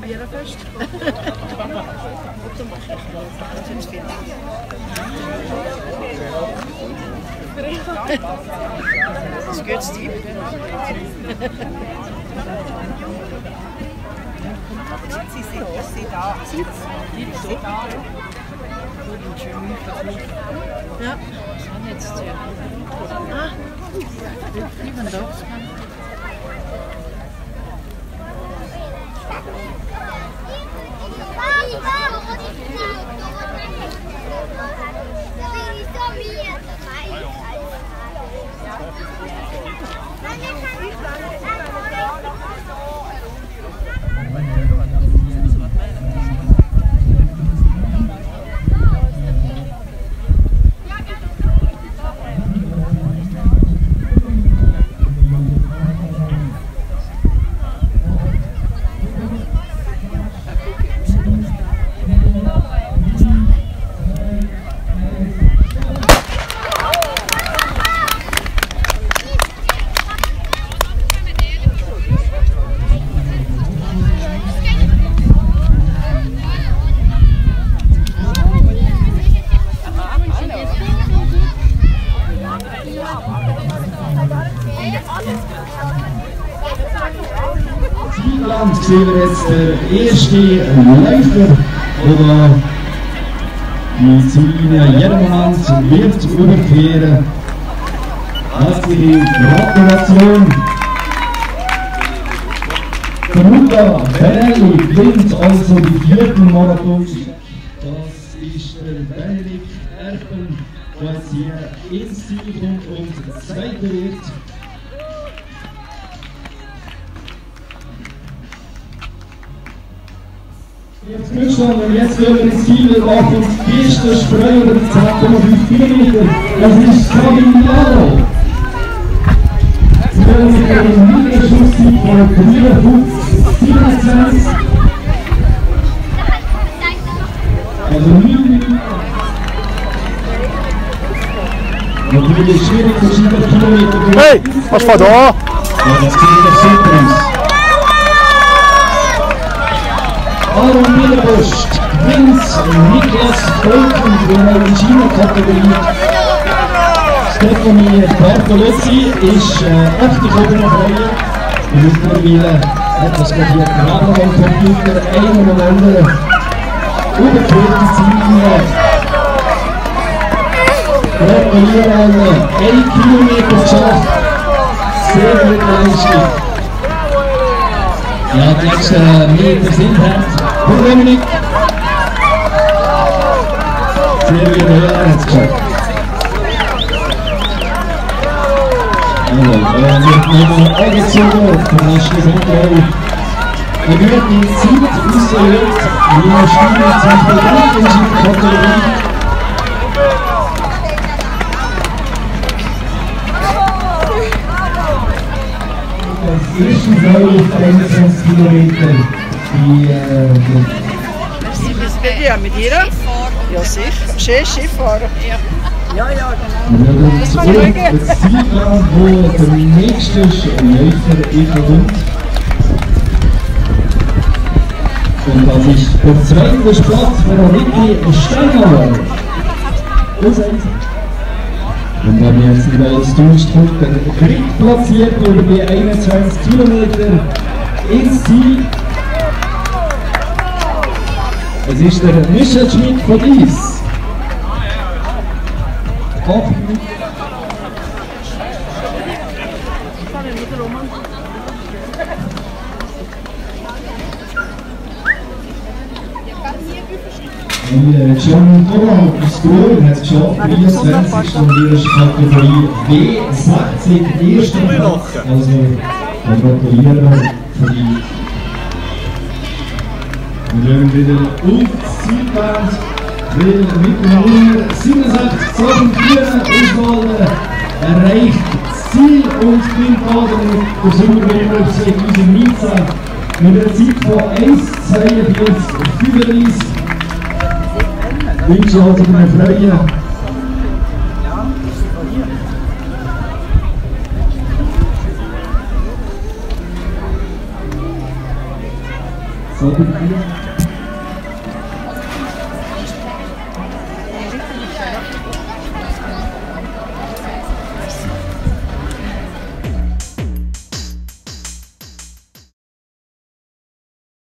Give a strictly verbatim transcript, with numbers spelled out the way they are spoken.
probieren fest. Das viel. Das geht Steve. Sie sind sie da. Sie sind da. Ja. Jetzt ja. Ah. Wie man da kann. Zielland sehen wir jetzt der erste Läufer, der die Ziellinie jeden Moment wird überqueren. Herzliche Gratulation! Der Luca Benelli gewinnt also die vierten Marathon. Das ist der Benedikt Erpen, der jetzt hier ins Ziel kommt und Zweiter wird. Jetzt Glückstand und jetzt gehen wir ins Ziel und auf uns die erste Spreu über die zehn Komma fünf Kilometer. Das ist Cavignano. Sie können mit einem Niederschusssieg von dreiundfünfzig siebenundzwanzig. Also neun Minuten. Natürlich schwierig zu sieben Kilometer. Hey, was war da? Ja, das sieht doch super aus. Aaron Millebusch gewinnt, Niklas Volken für die China-Kategorie. Stefanie Bartolozzi ist äh, aufgekommen nach Reihe. Mittlerweile hat das gerade hier gerade am Computer einen oder anderen überquerte Ziellinie. Gratuliere alle, ein Kilometer geschafft. Sehr gute Leistung. Ja, die letzten Meter sind hart. Für Dominik. Sehr gut, er hat es geschafft. Also, er wird nochmal angezogen auf der letzten Kontrolle. Er wird die Zeit ausgewählt, wie er Stimme zum Produkt in der Kategorie. Das erste Seil auf einundzwanzig Kilometer. Die, äh, Merci, bis bei dir mit ihr? Ja, sicher. Schön Skifahren. Ja, ja, ja, genau. das Zielplan, wo der nächste Läufer übernimmt. Und das ist der zweite Platz für Niki Steinauer. Und wenn wir jetzt wieder ins Durchstück der dritt platziert über die einundzwanzig Kilometer ins Ziel. Es ist der Michel Schmidt von Dies. acht Minuten. Und John Donald Stroll hat es geschafft, dreiundzwanzig und ihre Kategorie W sechzig, erster Platz. Also, wir gratulieren für die. Wir schauen wieder auf das Zielband, weil mit der Nummer siebenundsechzig zweihundertvierzig Auswahl erreicht das Ziel und gewinnt damit den Sommerwettbewerb zweitausendneunzehn mit einer Zeit von eins zweiundvierzig fünfunddreißig. Ich wünsche also eine Freude. So, bitte.